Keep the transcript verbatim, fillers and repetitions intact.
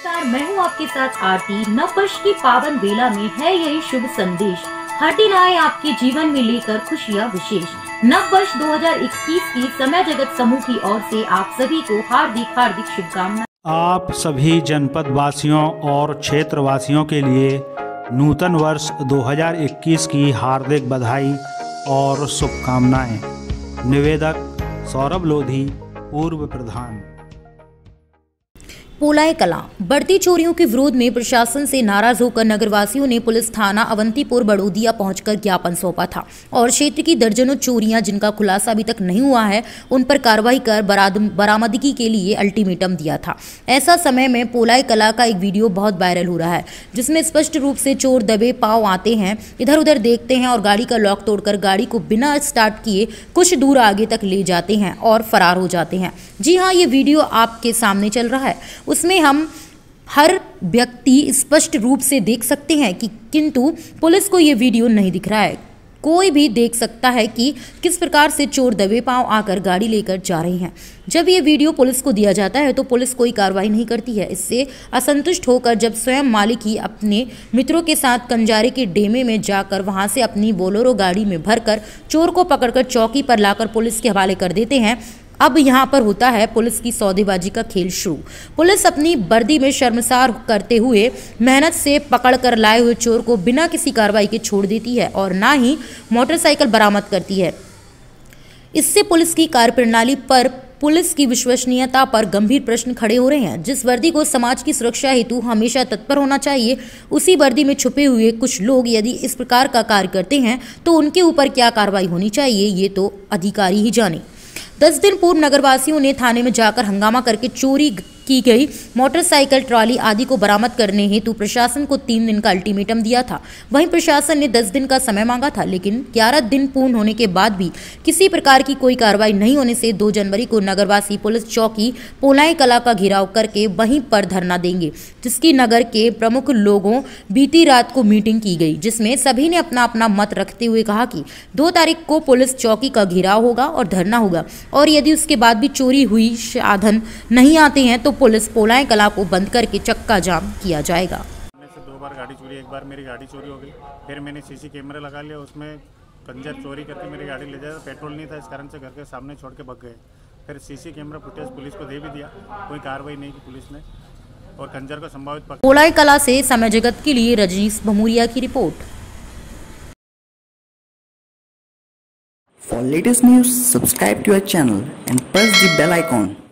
नमस्कार, मैं हूँ आपके साथ आरती। नव वर्ष की पावन बेला में है यही शुभ संदेश, हरदिन आए आपके जीवन में लेकर खुशियाँ विशेष। नव वर्ष दो हज़ार इक्कीस की समय जगत समूह की ओर से आप सभी को हार्दिक हार्दिक शुभकामनाएं। आप सभी जनपद वासियों और क्षेत्र वासियों के लिए नूतन वर्ष दो हज़ार इक्कीस की हार्दिक बधाई और शुभकामनाएं। निवेदक सौरभ लोधी, पूर्व प्रधान। पोलाई कला बढ़ती चोरियों के विरोध में प्रशासन से नाराज होकर नगरवासियों ने पुलिस थाना अवंतीपुर बड़ोदिया पहुंचकर ज्ञापन सौंपा था और क्षेत्र की दर्जनों चोरियां जिनका खुलासा अभी तक नहीं हुआ है उन पर कार्रवाई कर बरामदगी के लिए अल्टीमेटम दिया था। ऐसा समय में पोलाई कला का एक वीडियो बहुत वायरल हो रहा है जिसमें स्पष्ट रूप से चोर दबे पांव आते हैं, इधर उधर देखते हैं और गाड़ी का लॉक तोड़कर गाड़ी को बिना स्टार्ट किए कुछ दूर आगे तक ले जाते हैं और फरार हो जाते हैं। जी हाँ, ये वीडियो आपके सामने चल रहा है। उसमें हम हर व्यक्ति स्पष्ट रूप से देख सकते हैं कि किंतु पुलिस को ये वीडियो नहीं दिख रहा है। कोई भी देख सकता है कि किस प्रकार से चोर दबे पांव आकर गाड़ी लेकर जा रहे हैं। जब ये वीडियो पुलिस को दिया जाता है तो पुलिस कोई कार्रवाई नहीं करती है। इससे असंतुष्ट होकर जब स्वयं मालिक ही अपने मित्रों के साथ कंजारे के डेमे में जाकर वहां से अपनी बोलेरो गाड़ी में भरकर चोर को पकड़कर चौकी पर लाकर पुलिस के हवाले कर देते हैं। अब यहाँ पर होता है पुलिस की सौदेबाजी का खेल शुरू। पुलिस अपनी वर्दी में शर्मसार करते हुए मेहनत से पकड़कर लाए हुए चोर को बिना किसी कार्रवाई के छोड़ देती है और ना ही मोटरसाइकिल बरामद करती है। इससे पुलिस की कार्यप्रणाली पर, पुलिस की विश्वसनीयता पर गंभीर प्रश्न खड़े हो रहे हैं। जिस वर्दी को समाज की सुरक्षा हेतु हमेशा तत्पर होना चाहिए, उसी वर्दी में छुपे हुए कुछ लोग यदि इस प्रकार का कार्य करते हैं तो उनके ऊपर क्या कार्रवाई होनी चाहिए, ये तो अधिकारी ही जाने। दस दिन पूर्व नगरवासियों ने थाने में जाकर हंगामा करके चोरी की गई मोटरसाइकिल, ट्रॉली आदि को बरामद करने हेतु प्रशासन को तीन दिन का अल्टीमेटम दिया था। वहीं प्रशासन ने दस दिन का समय मांगा था, लेकिन ग्यारह दिन पूर्ण होने के बाद भी किसी प्रकार की कोई कार्रवाई नहीं होने से दो जनवरी को नगरवासी पुलिस चौकी पोलाई कला का घेराव करके वहीं पर धरना देंगे, जिसकी नगर के प्रमुख लोगों बीती रात को मीटिंग की गई, जिसमें सभी ने अपना अपना मत रखते हुए कहा कि दो तारीख को पुलिस चौकी का घेराव होगा और धरना होगा और यदि उसके बाद भी चोरी हुई साधन नहीं आते हैं तो पुलिस पोलाई कला को बंद करके चक्का जाम किया जाएगा। दो बार गाड़ी चोरी, एक बार मेरी गाड़ी चोरी हो गई, फिर मैंने सीसी कैमरा लगा लिया, उसमें कंजर चोरी करके मेरी गाड़ी ले जाया, पेट्रोल नहीं था इस कारण से घर के सामने छोड़ के भाग गए। फिर सीसी कैमरा फुटेज पुलिस को दे भी दिया, कोई कार्रवाई नहीं की पुलिस ने और कंजर को संभावित पकड़। पोलाई कला से समय जगत के लिए रजनीश भमूरिया की report. For latest news, subscribe to our channel and press the bell icon.